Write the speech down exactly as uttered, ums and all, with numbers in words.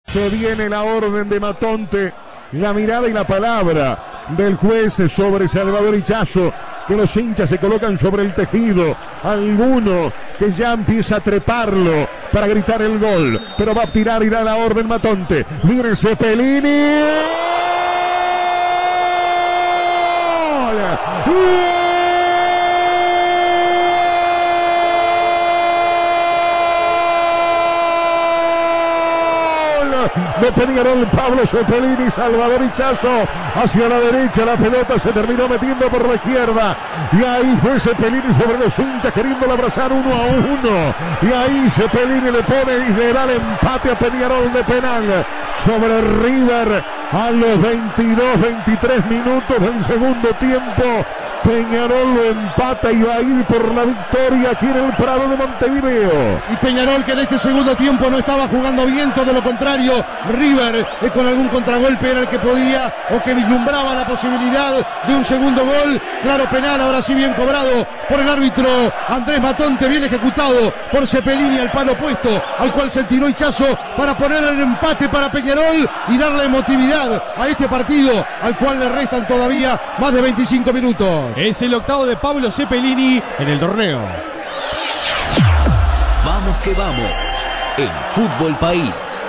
Se viene la orden de Matonte, la mirada y la palabra del juez sobre Salvador Ichazo, que los hinchas se colocan sobre el tejido, alguno que ya empieza a treparlo para gritar el gol, pero va a tirar y da la orden Matonte, libre Cepelini. ¡Gol! De Peñarol, Pablo Cepelini, Salvador Ichazo hacia la derecha, la pelota se terminó metiendo por la izquierda y ahí fue Cepelini sobre los hinchas queriéndolo abrazar uno a uno y ahí Cepelini le pone y le da el empate a Peñarol de penal sobre River a los veintidós, veintitrés minutos del segundo tiempo. Peñarol lo empata y va a ir por la victoria aquí en el Prado de Montevideo. Y Peñarol, que en este segundo tiempo no estaba jugando bien, todo lo contrario, River eh, con algún contragolpe era el que podía o que vislumbraba la posibilidad de un segundo gol. Claro, penal, ahora sí bien cobrado por el árbitro Andrés Matonte, bien ejecutado por Cepelini al palo opuesto, al cual se tiró Ichazo para poner el empate para Peñarol y darle emotividad a este partido, al cual le restan todavía más de veinticinco minutos. Es el octavo de Pablo Cepelini en el torneo. Vamos que vamos, en Fútbol País.